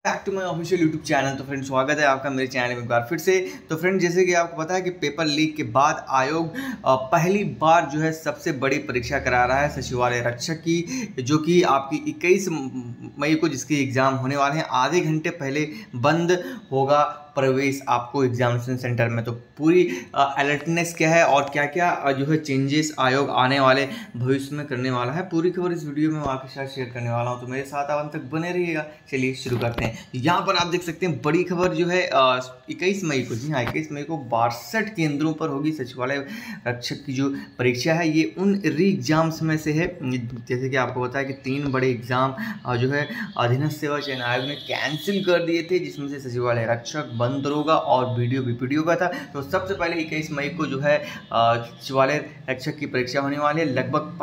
Back to my official YouTube channel. तो friend स्वागत है आपका मेरे चैनल में एक बार फिर से। तो फ्रेंड जैसे कि आपको पता है कि पेपर लीक के बाद आयोग पहली बार जो है सबसे बड़ी परीक्षा करा रहा है सचिवालय रक्षक की, जो कि आपकी 21 मई को जिसके एग्ज़ाम होने वाले हैं। आधे घंटे पहले बंद होगा प्रवेश आपको एग्जामिनेशन सेंटर में। तो पूरी अलर्टनेस क्या है और क्या क्या जो है चेंजेस आयोग आने वाले भविष्य में करने वाला है, पूरी खबर इस वीडियो में मैं आपके साथ शेयर करने वाला हूं। तो मेरे साथ अंत तक बने रहिएगा। चलिए शुरू करते हैं। यहाँ पर आप देख सकते हैं बड़ी खबर जो है 21 मई को, जी हाँ 21 मई को 62 केंद्रों पर होगी सचिवालय रक्षक की जो परीक्षा है। ये उन री एग्जाम्स में से है, जैसे कि आपको पता है कि 3 बड़े एग्जाम जो है अधीनस्थ सेवा चयन आयोग ने कैंसिल कर दिए थे, जिसमें से सचिवालय रक्षक, वन दरोगा और वीडियो बीपीडीओ का था। तो सबसे पहले 21 मई को जो है सचिवालय रक्षक की परीक्षा होने वाली है। लगभग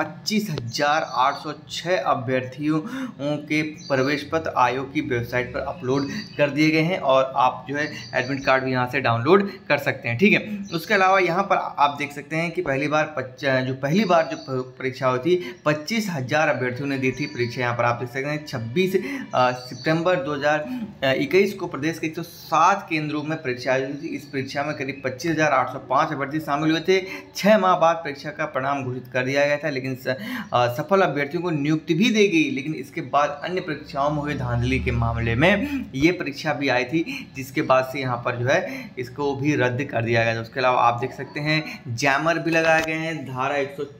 25,806 अभ्यर्थियों के प्रवेश पत्र आयोग की वेबसाइट पर अपलोड कर दिए गए हैं और आप जो है एडमिट कार्ड भी यहाँ से डाउनलोड कर सकते हैं, ठीक है। उसके अलावा यहाँ पर आप देख सकते हैं कि पहली बार जो परीक्षा हुई थी 25,000 अभ्यर्थियों ने दी थी परीक्षा। यहाँ पर आप देख सकते हैं 26 सितंबर 2021 को प्रदेश के 107 केंद्रों में परीक्षा हुई थी। इस परीक्षा में करीब 25,805 अभ्यर्थी शामिल हुए थे। 6 माह बाद परीक्षा का परिणाम घोषित कर दिया गया था, लेकिन सफल अभ्यर्थियों को नियुक्ति भी दी गई। लेकिन इसके बाद अन्य परीक्षाओं में हुई धांधली के मामले में ये परीक्षा भी आई थी, जिसके बाद से यहाँ पर जो है इसको भी रद्द कर दिया गया। उसके अलावा आप देख सकते हैं जैमर भी लगाए गए हैं। धारा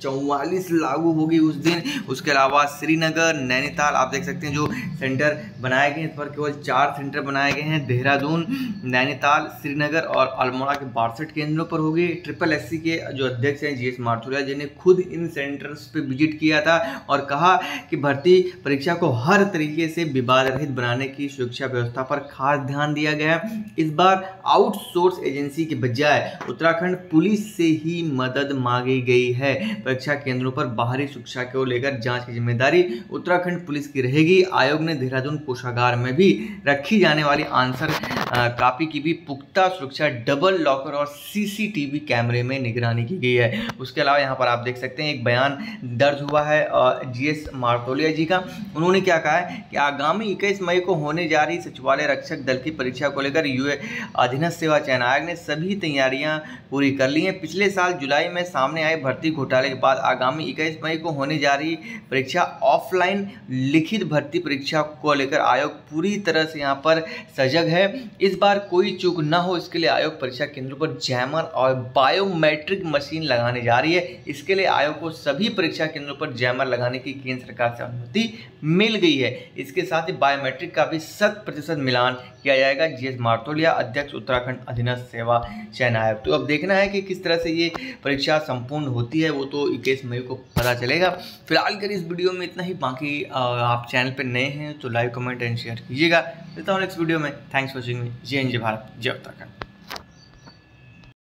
144 लागू होगी उस दिन। उसके अलावा श्रीनगर, नैनीताल आप देख सकते हैं जो सेंटर बनाए गए हैं, इस पर केवल 4 सेंटर बनाए गए हैं। देहरादून, नैनीताल, श्रीनगर और अल्मोड़ा के 62 केंद्रों पर होगी। SSSC के जो अध्यक्ष हैं GS माथुरिया जी ने खुद इन सेंटर्स पे विजिट किया था और कहा कि भर्ती परीक्षा को हर तरीके से विवाद रहित बनाने की सुरक्षा व्यवस्था पर खास ध्यान दिया गया है। इस बार आउटसोर्स एजेंसी के बजाय उत्तराखंड पुलिस से ही मदद मांगी गई है। परीक्षा केंद्रों पर बाहरी सुरक्षा को लेकर जांच की जिम्मेदारी उत्तराखंड पुलिस की रहेगी। आयोग ने देहरादून कोषागार में भी रखी जाने वाली आंसर कॉपी की भी पुख्ता सुरक्षा, डबल लॉकर और CCTV कैमरे में निगरानी की गई है। उसके अलावा यहाँ पर आप देख सकते हैं एक बयान दर्ज हुआ है GS माथुरिया जी का। उन्होंने क्या कहा है कि आगामी 21 मई को होने जा रही सचिवालय रक्षक दल की परीक्षा को लेकर अधीनस्थ सेवा चयन आयोग ने सभी तैयारियां पूरी कर ली हैं। पिछले साल जुलाई में सामने आए भर्ती घोटाले के बाद आगामी 21 मई को होने जा रही परीक्षा ऑफलाइन लिखित भर्ती परीक्षा को लेकर आयोग पूरी तरह से यहाँ पर सजग है। इस बार कोई चूक न हो, इसके लिए आयोग परीक्षा केंद्रों पर जैमर और बायोमेट्रिक मशीन लगाने जा रही है। इसके लिए आयोग को सभी परीक्षा केंद्रों पर जैमर लगाने की केंद्र सरकार से अनुमति मिल गई है। इसके साथ ही बायोमेट्रिक का भी 100% मिलान किया जाएगा। GS माथुरिया, अध्यक्ष उत्तराखंड अधीनस्थ सेवा चयन आयोग। तो अब देखना है कि किस तरह से ये परीक्षा संपूर्ण होती है, वो तो 21 मई को पता चलेगा। फिलहाल कर इस वीडियो में इतना ही। बाकी आप चैनल पर नए हैं तो लाइक, कमेंट एंड शेयर कीजिएगा। मिलता हूँ नेक्स्ट वीडियो में। Thanks for watching. जय हिंद, जय भारत, जय उत्तराखंड।